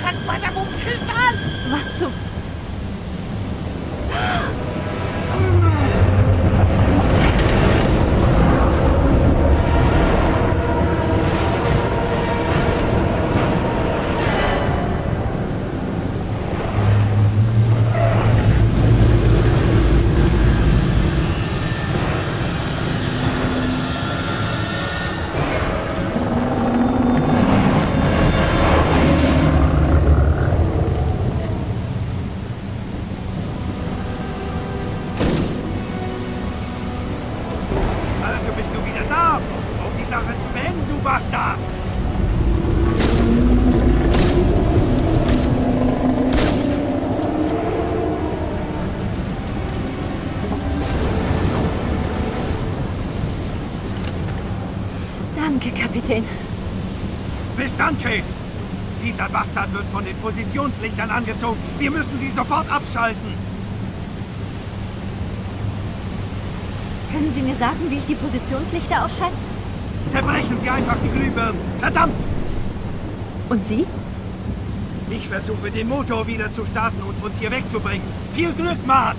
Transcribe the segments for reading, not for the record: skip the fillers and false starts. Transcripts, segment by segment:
Kontakt, Madame Kristall! Was zum... Also bist du wieder da, um die Sache zu beenden, du Bastard! Danke, Kapitän. Bis dann, Kate! Dieser Bastard wird von den Positionslichtern angezogen. Wir müssen sie sofort abschalten. Können Sie mir sagen, wie ich die Positionslichter ausschalte? Zerbrechen Sie einfach die Glühbirnen. Verdammt! Und Sie? Ich versuche, den Motor wieder zu starten und uns hier wegzubringen. Viel Glück, Mart!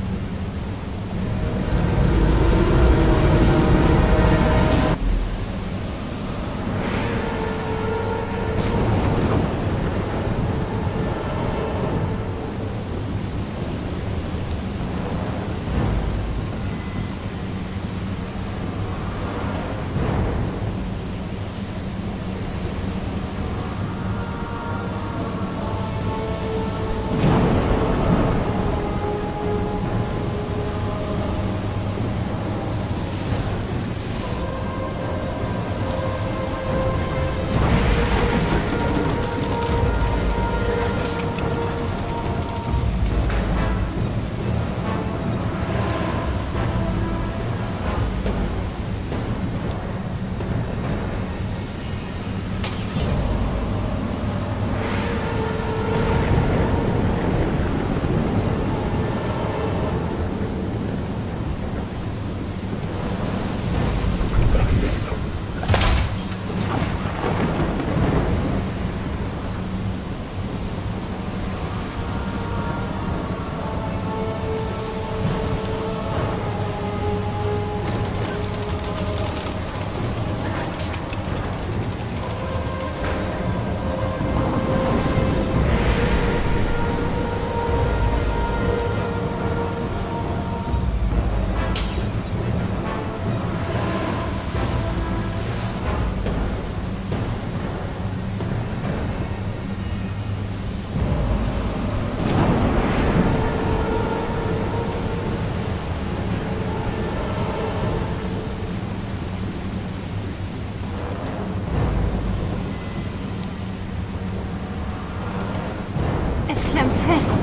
Klemmt fest.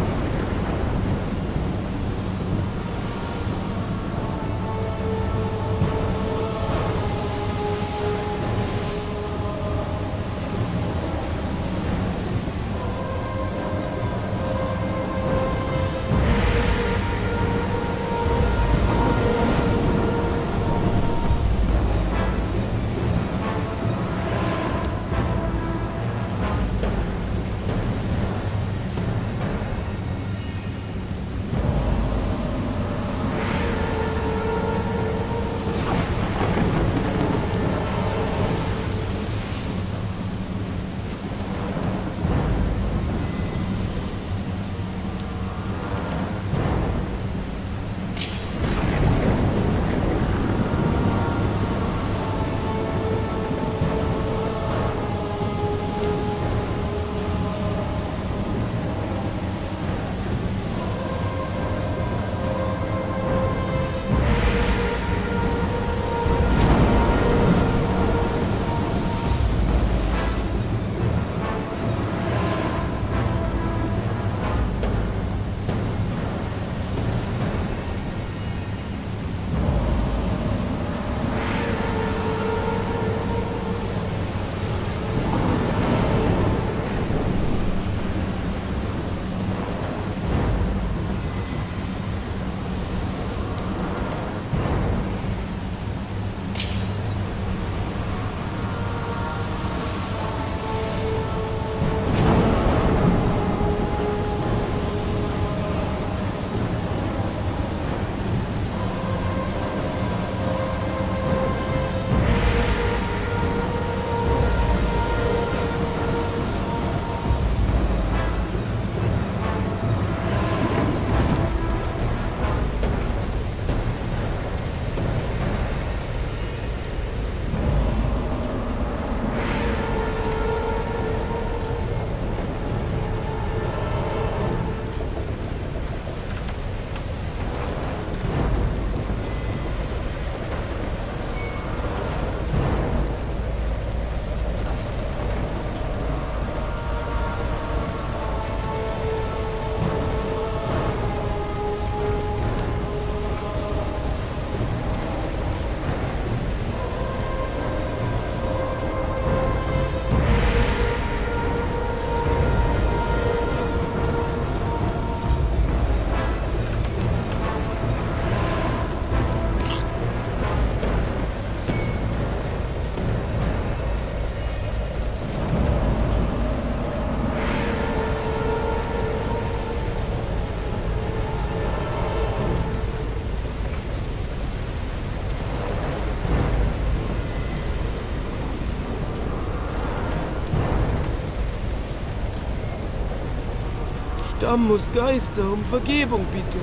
Stamm muss Geister um Vergebung bitten.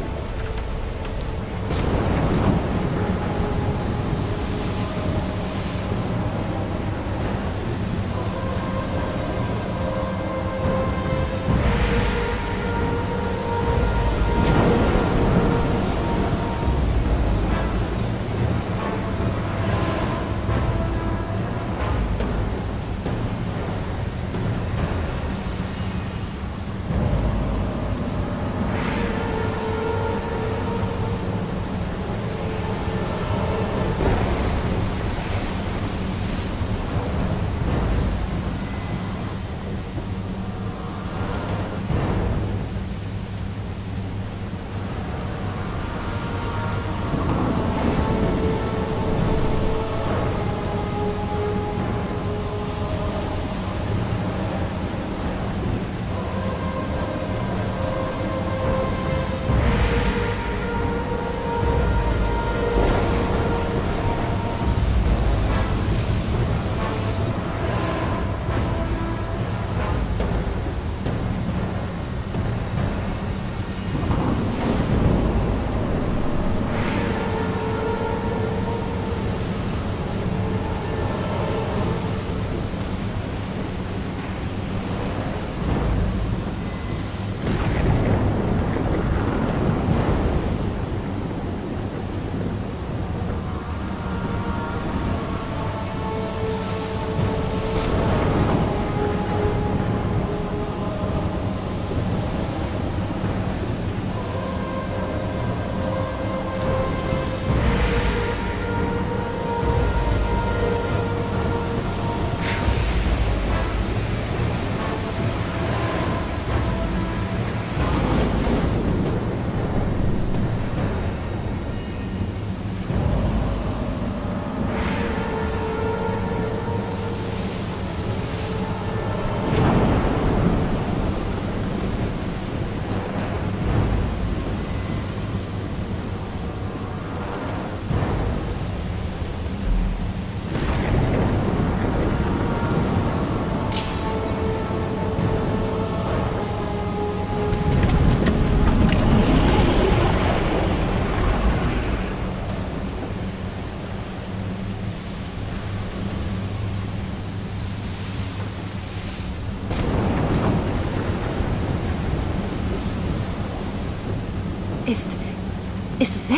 Ist es weg?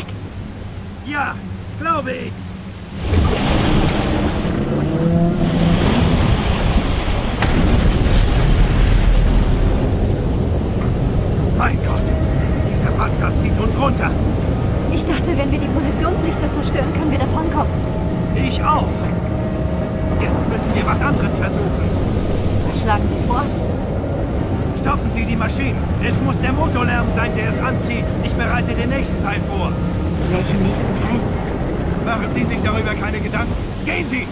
Ja, glaube ich. Mein Gott, dieser Bastard zieht uns runter. Ich dachte, wenn wir die Positionslichter zerstören, können wir davonkommen. Ich auch. Jetzt müssen wir was anderes versuchen. Was schlagen Sie vor? Stoppen Sie die Maschinen. Es muss der Motorlärm sein, der es anzieht. Ich bereite den nächsten Teil vor. Welchen nächsten Teil? Machen Sie sich darüber keine Gedanken. Gehen Sie!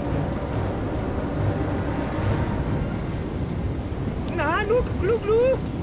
Na, Luke, Glu, Glu.